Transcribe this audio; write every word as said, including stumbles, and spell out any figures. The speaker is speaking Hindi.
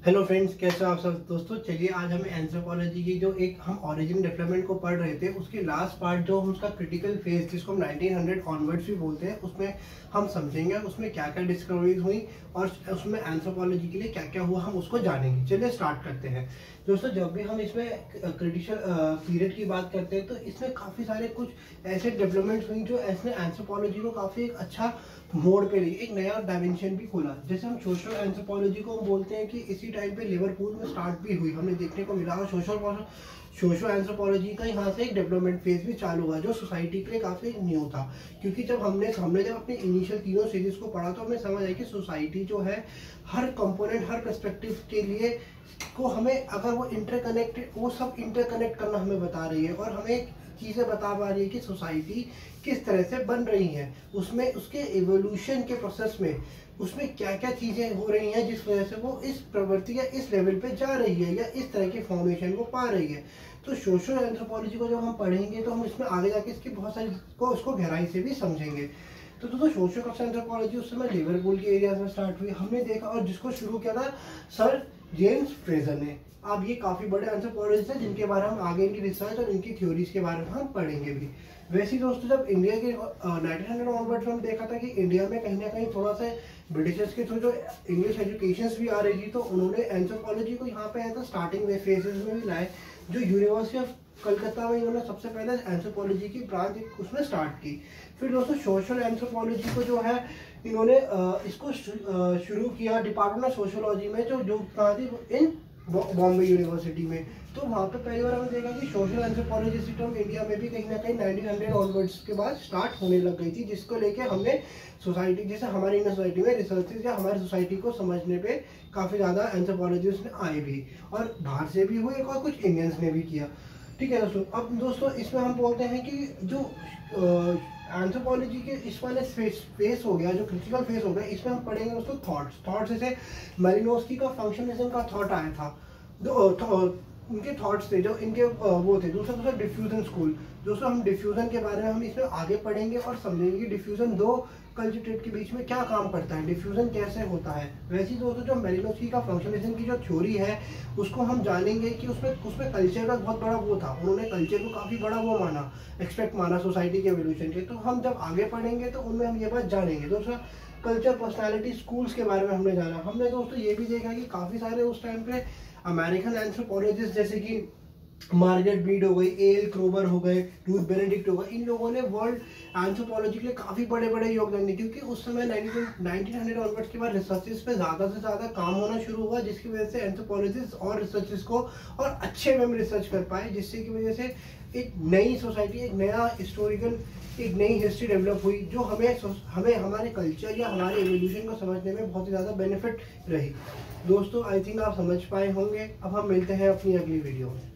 हेलो फ्रेंड्स, कैसे हो आप सब दोस्तों। चलिए आज हमें एंथ्रोपोलॉजी की जो एक हम ओरिजिन डेवलपमेंट को पढ़ रहे थे उसके लास्ट पार्ट जो हम उसका क्रिटिकल फेज जिसको हम नाइनटीन हंड्रेड ऑनवर्ड्स भी बोलते हैं उसमें हम समझेंगे उसमें क्या क्या डिस्कवरीज हुई और उसमें एंथ्रोपोलॉजी के लिए क्या क्या हुआ हम उसको जानेंगे। चलिए स्टार्ट करते हैं दोस्तों। जब भी हम इसमें क्रिटिकल पीरियड की बात करते हैं तो इसमें काफ़ी सारे कुछ ऐसे डेवलपमेंट्स हुई जो ऐसे एंथ्रोपोलॉजी को काफ़ी एक अच्छा मोड़ पे ली, एक नया डायमेंशन भी खोला। जैसे हम सोशल एंथ्रोपोलॉजी को हम बोलते हैं कि इसी टाइम पे लिवरपूल में स्टार्ट भी हुई, हमें देखने को मिला। सोशल सोशल एंथ्रोपोलॉजी का यहाँ से एक डेवलपमेंट फेज भी चालू हुआ जो सोसाइटी के लिए काफ़ी न्यू था, क्योंकि जब हमने हमने जब अपने इनिशियल तीनों सीरीज को पढ़ा तो हमें समझ आया कि सोसाइटी जो है हर कंपोनेंट हर पर्सपेक्टिव के लिए को हमें अगर वो इंटरकनेक्टेड वो सब इंटरकनेक्ट करना हमें बता रही है और हमें चीज़ें बता पा रही है कि सोसाइटी किस तरह से बन रही है, उसमें उसके एवोल्यूशन के प्रोसेस में उसमें क्या क्या चीज़ें हो रही हैं जिस वजह से वो इस प्रवृत्ति या इस लेवल पे जा रही है या इस तरह की फॉर्मेशन को पा रही है। तो सोशल एंथ्रोपोलॉजी को जब हम पढ़ेंगे तो हम इसमें आगे जाके इसकी बहुत सारी को उसको गहराई से भी समझेंगे। तो दोस्तों सोशल एंथ्रोपोलॉजी उस समय लिवरपूल के एरिया में स्टार्ट हुई, हमने देखा, और जिसको शुरू किया था सर जेम्स फ्रेजर ने। अब ये काफ़ी बड़े एंथ्रोपोलॉजिस्ट हैं जिनके बारे में हम आगे इनकी रिसर्च और इनकी थ्योरीज के बारे में हम पढ़ेंगे भी। वैसे दोस्तों जब इंडिया के नाइनटीन हंड्रेड ऑनवर्ड्स में हम देखा था कि इंडिया में कहीं ना कहीं थोड़ा सा ब्रिटिशर्स के थ्रू जो इंग्लिश एजुकेशन भी आ रही थी, तो उन्होंने एंथ्रोपोलॉजी को यहाँ पे ऐसा स्टार्टिंग में फेजेस में भी लाए। जो यूनिवर्सिटी ऑफ कलकत्ता में इन्होंने सबसे पहले एंथ्रोपोलॉजी की ब्रांच उसमें स्टार्ट की। फिर दोस्तों सोशल एंथ्रोपोलॉजी को जो है इन्होंने इसको शुरू किया डिपार्टमेंट ऑफ सोशोलॉजी में, जो जो कहाँ थी इन बॉम्बे यूनिवर्सिटी में। तो वहाँ पे पहली बार हमने देखा कि सोशल एंथ्रोपोलॉजी सिस्टम इंडिया में भी कहीं ना कहीं नाइनटीन हंड्रेड ऑनवर्ड्स के बाद स्टार्ट होने लग गई थी, जिसको लेके हमने सोसाइटी जैसे हमारी इंडियन सोसाइटी में रिसर्चेज या हमारी सोसाइटी को समझने पे काफ़ी ज़्यादा एंथ्रोपोलॉजिस्ट आए भी, और बाहर से भी हुए और कुछ इंडियंस ने भी किया। ठीक है दोस्तों। अब दोस्तों इसमें हम बोलते हैं कि जो एंथ्रोपोलॉजी के इस वाले फेस फेस हो गया, जो क्रिटिकल फेस हो गया, इसमें हम पढ़ेंगे दोस्तों थॉट्स थॉट्स जैसे मेलिनोस्की का फंक्शनिज्म का थॉट आया था, जो उनके थॉट्स थे जो इनके वो थे। दूसरा दूसरा डिफ्यूजन स्कूल। दोस्तों हम डिफ्यूजन के बारे में हम इसमें आगे पढ़ेंगे और समझेंगे कि डिफ्यूजन दो कल्चर के बीच में क्या काम करता है, डिफ्यूजन कैसे होता है। वैसे ही दोस्तों जो मेलिनोस्की का फंक्शनिज्म की जो थ्योरी है उसको हम जानेंगे कि उसमें उसमें कल्चर का बहुत बड़ा वो था, उन्होंने कल्चर को काफ़ी बड़ा वो माना, एक्सपेक्ट माना सोसाइटी के एवोल्यूशन के। तो हम जब आगे पढ़ेंगे तो उनमें हम ये बात जानेंगे। दूसरा कल्चर पर्सनैलिटी स्कूल्स के बारे में हमने जाना। हमने दोस्तों ये भी देखा कि काफ़ी सारे उस टाइम पे अमेरिकन एंथ्रोपोलॉजिस्ट जैसे कि मार्गरेट बीड हो गई, ए एल क्रोबर हो गए, रूथ बेनेडिक्ट हो गए, इन लोगों ने वर्ल्ड एंथ्रोपोलॉजी के लिए काफ़ी बड़े बड़े योगदान दिए, क्योंकि उस समय नाइनटीन हंड्रेड ऑनवर्ड्स के बाद रिसर्चेस पे ज़्यादा से ज़्यादा काम होना शुरू हुआ, जिसकी वजह से एंथ्रोपोलॉजिस्ट और रिसर्चेस को और अच्छे वे में रिसर्च कर पाए, जिससे की वजह से एक नई सोसाइटी, एक नया हिस्टोरिकल, एक नई हिस्ट्री डेवलप हुई जो हमें हमें हमारे कल्चर या हमारे एवोल्यूशन को समझने में बहुत ही ज़्यादा बेनिफिट रही। दोस्तों आई थिंक आप समझ पाए होंगे। अब हम मिलते हैं अपनी अगली वीडियो में।